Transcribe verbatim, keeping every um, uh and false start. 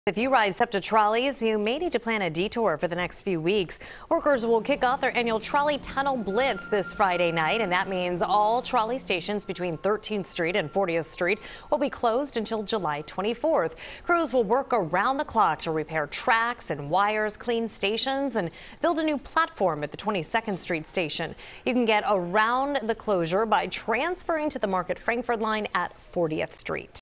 If you ride SEPTA trolleys, you may need to plan a detour for the next few weeks. Workers will kick off their annual Trolley Tunnel Blitz this Friday night, and that means all trolley stations between thirteenth street and fortieth street will be closed until July twenty-fourth. Crews will work around the clock to repair tracks and wires, clean stations, and build a new platform at the twenty-second street station. You can get around the closure by transferring to the Market Frankford line at fortieth street.